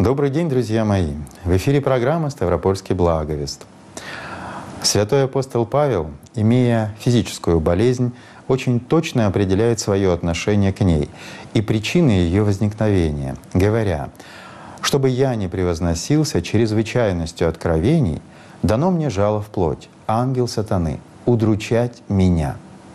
Добрый день, друзья мои! В эфире программа «Ставропольский благовест». Святой апостол Павел, имея физическую болезнь, очень точно определяет свое отношение к ней и причины ее возникновения, говоря: «Чтобы я не превозносился чрезвычайностью откровений, дано мне жало в плоть, ангел сатаны, удручать меня».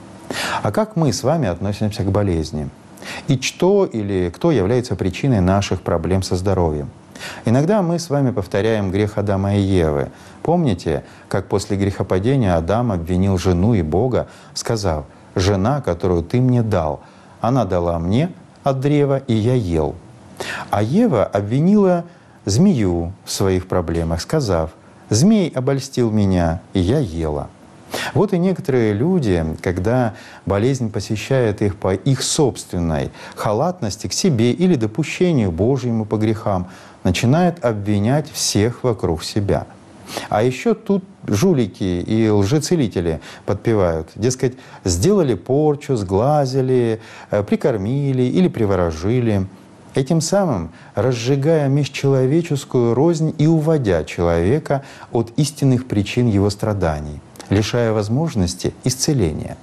А как мы с вами относимся к болезни? И что или кто является причиной наших проблем со здоровьем? Иногда мы с вами повторяем грех Адама и Евы. Помните, как после грехопадения Адам обвинил жену и Бога, сказав: «Жена, которую ты мне дал, она дала мне от древа, и я ел». А Ева обвинила змею в своих проблемах, сказав: «Змей обольстил меня, и я ела». Вот и некоторые люди, когда болезнь посещает их по их собственной халатности к себе или допущению Божьему по грехам, начинают обвинять всех вокруг себя. А еще тут жулики и лжецелители подпевают, дескать, сделали порчу, сглазили, прикормили или приворожили, этим самым разжигая межчеловеческую рознь и уводя человека от истинных причин его страданий, лишая возможности исцеления.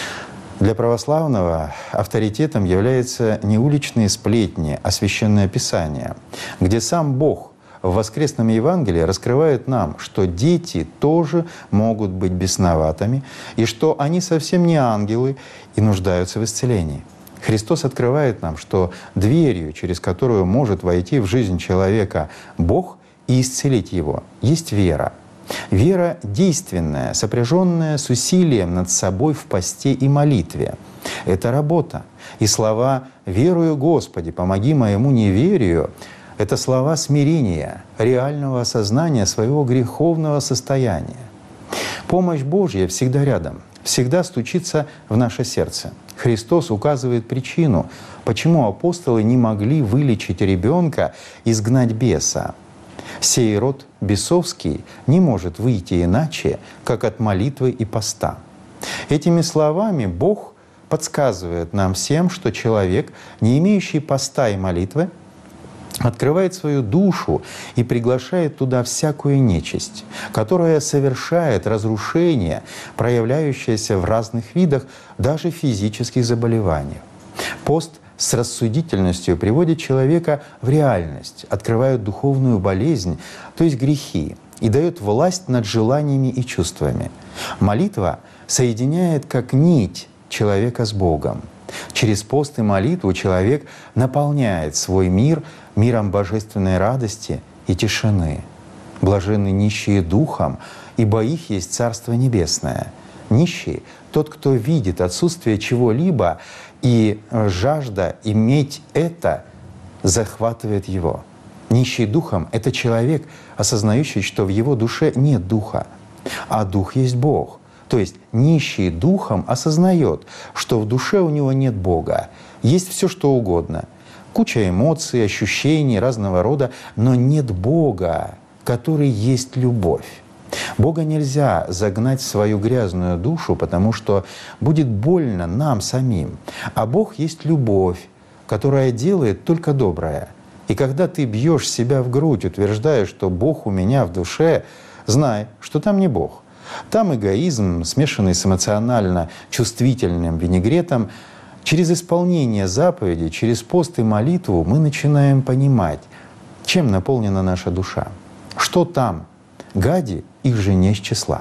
Для православного авторитетом являются не уличные сплетни, а Священное Писание, где сам Бог в воскресном Евангелии раскрывает нам, что дети тоже могут быть бесноватыми, и что они совсем не ангелы и нуждаются в исцелении. Христос открывает нам, что дверью, через которую может войти в жизнь человека Бог и исцелить его, есть вера. Вера действенная, сопряженная с усилием над собой в посте и молитве. Это работа. И слова «верую, Господи, помоги моему неверию» — это слова смирения, реального осознания своего греховного состояния. Помощь Божья всегда рядом, всегда стучится в наше сердце. Христос указывает причину, почему апостолы не могли вылечить ребенка, изгнать беса. «Сей род бесовский не может выйти иначе, как от молитвы и поста». Этими словами Бог подсказывает нам всем, что человек, не имеющий поста и молитвы, открывает свою душу и приглашает туда всякую нечисть, которая совершает разрушение, проявляющееся в разных видах, даже физических заболеваний. Пост с рассудительностью приводит человека в реальность, открывает духовную болезнь, то есть грехи, и дает власть над желаниями и чувствами. Молитва соединяет как нить человека с Богом. Через пост и молитву человек наполняет свой мир миром божественной радости и тишины. Блаженны нищие духом, ибо их есть Царство Небесное. Нищий — тот, кто видит отсутствие чего-либо, и жажда иметь это захватывает его. Нищий духом — это человек, осознающий, что в его душе нет духа, а дух есть Бог. То есть нищий духом осознает, что в душе у него нет Бога. Есть все, что угодно. Куча эмоций, ощущений разного рода, но нет Бога, который есть любовь. Бога нельзя загнать в свою грязную душу, потому что будет больно нам самим. А Бог есть любовь, которая делает только доброе. И когда ты бьешь себя в грудь, утверждая, что Бог у меня в душе, знай, что там не Бог. Там эгоизм, смешанный с эмоционально чувствительным винегретом. Через исполнение заповедей, через пост и молитву мы начинаем понимать, чем наполнена наша душа. Что там? Гади, их же не из числа.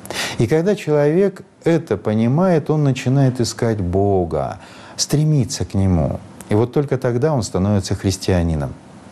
И когда человек это понимает, он начинает искать Бога, стремиться к Нему. И вот только тогда он становится христианином.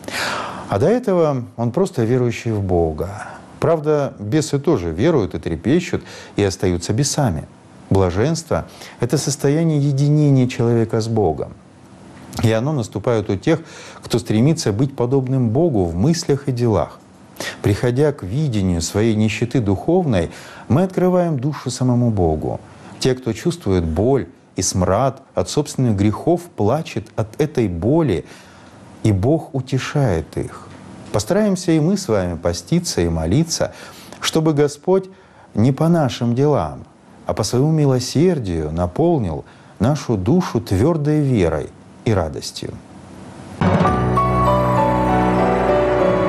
А до этого он просто верующий в Бога. Правда, бесы тоже веруют и трепещут, и остаются бесами. Блаженство — это состояние единения человека с Богом. И оно наступает у тех, кто стремится быть подобным Богу в мыслях и делах. Приходя к видению своей нищеты духовной, мы открываем душу самому Богу. Те, кто чувствует боль и смрад от собственных грехов, плачет от этой боли, и Бог утешает их. Постараемся и мы с вами поститься и молиться, чтобы Господь не по нашим делам, а по своему милосердию наполнил нашу душу твердой верой и радостью.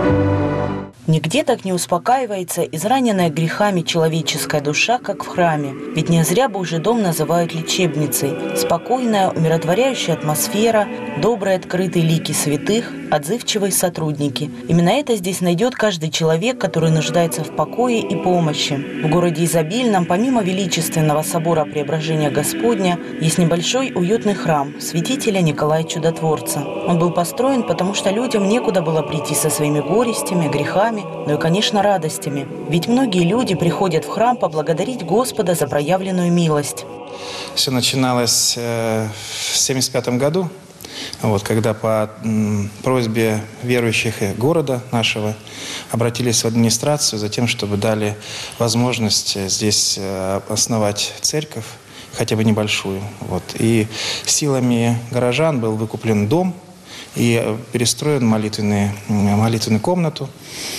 Нигде так не успокаивается израненная грехами человеческая душа, как в храме. Ведь не зря Божий дом называют лечебницей. Спокойная, умиротворяющая атмосфера, добрые открытые лики святых, отзывчивые сотрудники. Именно это здесь найдет каждый человек, который нуждается в покое и помощи. В городе Изобильном, помимо величественного собора Преображения Господня, есть небольшой уютный храм святителя Николая Чудотворца. Он был построен, потому что людям некуда было прийти со своими горестями, грехами, ну и, конечно, радостями. Ведь многие люди приходят в храм поблагодарить Господа за проявленную милость. Все начиналось в 1975 году, когда по просьбе верующих города нашего обратились в администрацию за тем, чтобы дали возможность здесь основать церковь, хотя бы небольшую. И силами горожан был выкуплен дом и перестроен молитвенную комнату.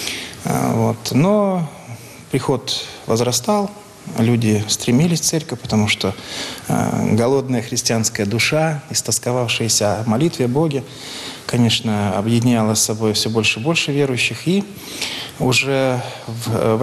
Но приход возрастал, люди стремились в церковь, потому что голодная христианская душа, истосковавшаяся о молитве о Боге, конечно, объединяла с собой все больше и больше верующих. И уже в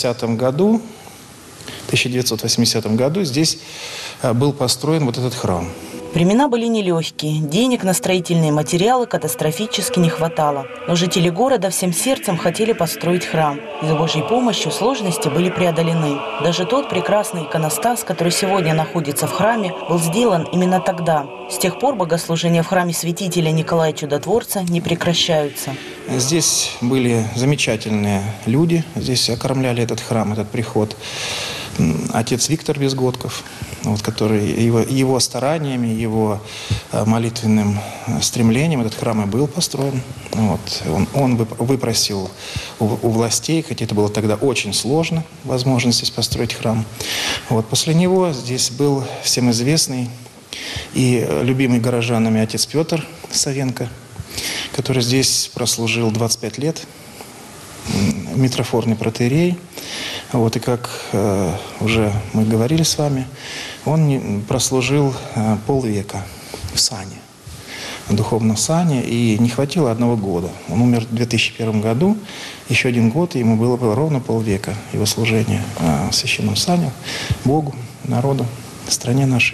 1980 году здесь был построен этот храм. Времена были нелегкие, денег на строительные материалы катастрофически не хватало. Но жители города всем сердцем хотели построить храм. И с Божьей помощью сложности были преодолены. Даже тот прекрасный иконостас, который сегодня находится в храме, был сделан именно тогда. С тех пор богослужения в храме святителя Николая Чудотворца не прекращаются. Здесь были замечательные люди, здесь окормляли этот храм, этот приход. Отец Виктор Безгодков, который его стараниями, его молитвенным стремлением этот храм и был построен. Он выпросил у властей, хотя это было тогда очень сложно, возможность здесь построить храм. После него здесь был всем известный и любимый горожанами отец Петр Савенко, который здесь прослужил 25 лет, митрофорный протоиерей. И как уже мы говорили с вами, он прослужил полвека в сане, в духовном сане, и не хватило 1 года. Он умер в 2001 году, еще 1 год, и ему было ровно полвека его служения в священном сане, Богу, народу, стране нашей.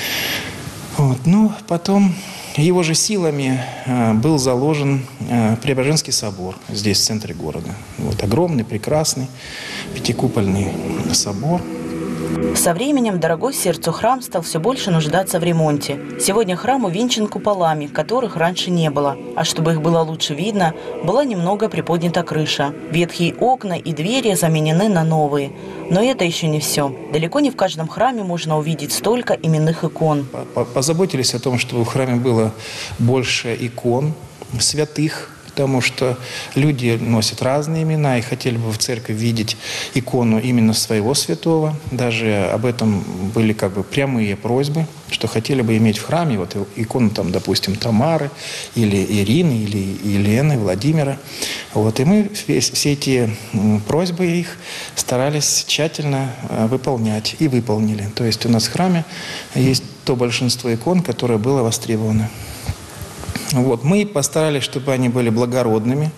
Потом его же силами был заложен Преображенский собор здесь, в центре города. Огромный, прекрасный, пятикупольный собор. Со временем дорогой сердцу храм стал все больше нуждаться в ремонте. Сегодня храм увенчан куполами, которых раньше не было. А чтобы их было лучше видно, была немного приподнята крыша. Ветхие окна и двери заменены на новые. Но это еще не все. Далеко не в каждом храме можно увидеть столько именных икон. Позаботились о том, чтобы в храме было больше икон святых, потому что люди носят разные имена и хотели бы в церкви видеть икону именно своего святого. Даже об этом были прямые просьбы, что хотели бы иметь в храме икону, допустим, Тамары, или Ирины, или Елены, Владимира. И мы все эти просьбы их старались тщательно выполнять и выполнили. То есть у нас в храме есть то большинство икон, которое было востребовано. Мы постарались, чтобы они были благородными.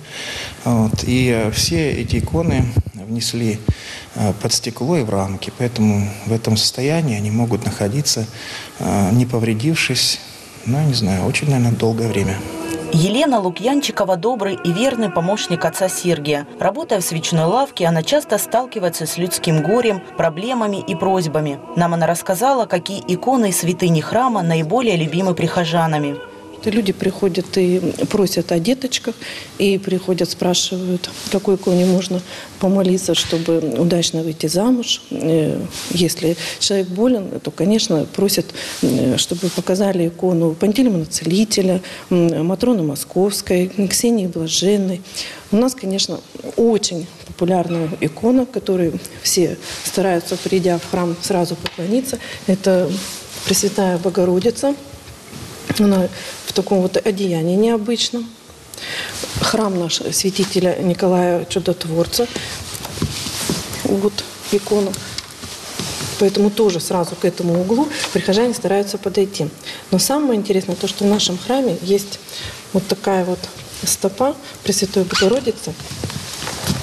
И все эти иконы внесли под стекло и в рамки. Поэтому в этом состоянии они могут находиться, не повредившись, очень, наверное, долгое время. Елена Лукьянчикова – добрый и верный помощник отца Сергия. Работая в свечной лавке, она часто сталкивается с людским горем, проблемами и просьбами. Нам она рассказала, какие иконы и святыни храма наиболее любимы прихожанами. Люди приходят и просят о деточках, и приходят, спрашивают, какой иконе можно помолиться, чтобы удачно выйти замуж. Если человек болен, то, конечно, просят, чтобы показали икону Пантелеймона Целителя, Матроны Московской, Ксении Блаженной. У нас, конечно, очень популярная икона, которой все стараются, придя в храм, сразу поклониться. Это Пресвятая Богородица. Она в таком одеянии необычном. Храм наш святителя Николая Чудотворца. Икона. Поэтому тоже сразу к этому углу прихожане стараются подойти. Но самое интересное то, что в нашем храме есть такая стопа Пресвятой Богородицы.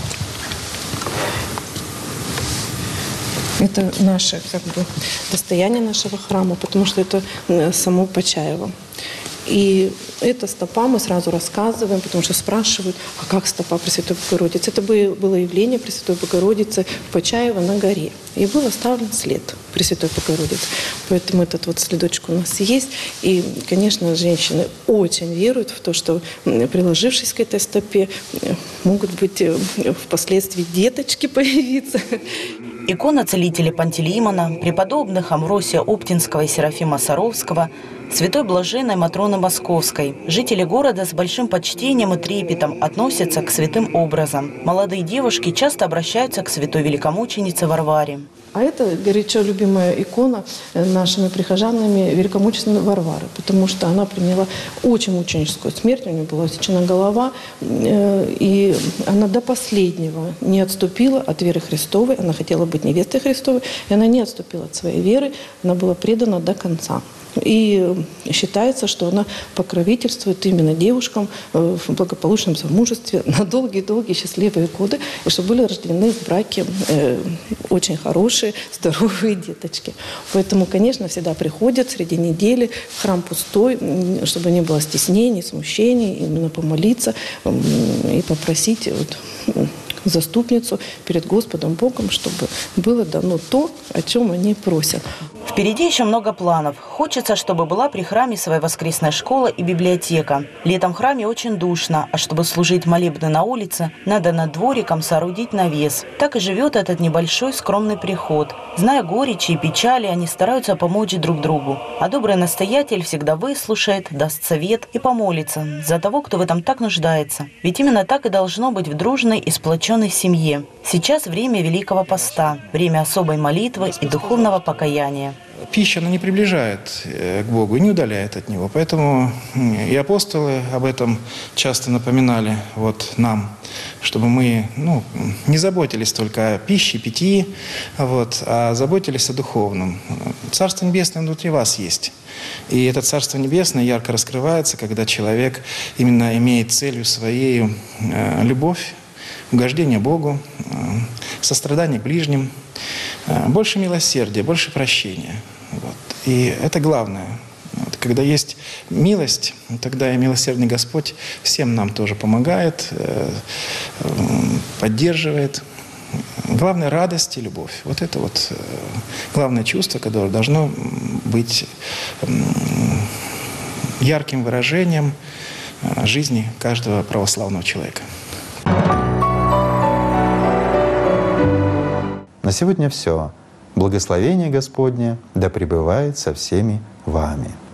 Это наше достояние нашего храма, потому что это само Почаево. И эта стопа мы сразу рассказываем, потому что спрашивают, а как стопа Пресвятой Богородицы? Это было явление Пресвятой Богородицы в Почаево на горе. И был оставлен след Пресвятой Богородицы. Поэтому этот вот следочек у нас есть. И, конечно, женщины очень веруют в то, что, приложившись к этой стопе, могут быть впоследствии деточки появиться. Икона целителей Пантелеймона, преподобных Амвросия Оптинского и Серафима Саровского, святой блаженной Матроны Московской. Жители города с большим почтением и трепетом относятся к святым образам. Молодые девушки часто обращаются к святой великомученице Варваре. А это горячо любимая икона нашими прихожанами великомученицы Варвары, потому что она приняла очень мученическую смерть, у нее была отсечена голова, и она до последнего не отступила от веры Христовой, она хотела быть невестой Христовой, и она не отступила от своей веры, она была предана до конца. И считается, что она покровительствует именно девушкам в благополучном замужестве на долгие-долгие счастливые годы, и чтобы были рождены в браке очень хорошие, здоровые деточки. Поэтому, конечно, всегда приходят среди недели, храм пустой, чтобы не было стеснений, смущений, именно помолиться и попросить заступницу перед Господом Богом, чтобы было дано то, о чем они просят. Впереди еще много планов. Хочется, чтобы была при храме своя воскресная школа и библиотека. Летом в храме очень душно, а чтобы служить молебны на улице, надо над двориком соорудить навес. Так и живет этот небольшой скромный приход. Зная горечи и печали, они стараются помочь друг другу. А добрый настоятель всегда выслушает, даст совет и помолится за того, кто в этом так нуждается. Ведь именно так и должно быть в дружной и сплоченной семье. Сейчас время Великого Поста, время особой молитвы и духовного покаяния. Пища, она не приближает к Богу и не удаляет от Него. Поэтому и апостолы об этом часто напоминали нам, чтобы мы не заботились только о пище, питье, а заботились о духовном. Царство Небесное внутри вас есть. И это Царство Небесное ярко раскрывается, когда человек именно имеет целью своей любовь, угождение Богу, сострадание к ближним, больше милосердия, больше прощения. И это главное. Когда есть милость, тогда и милосердный Господь всем нам тоже помогает, поддерживает. Главное — радость и любовь. Это главное чувство, которое должно быть ярким выражением жизни каждого православного человека. На сегодня все. Благословение Господне да пребывает со всеми вами.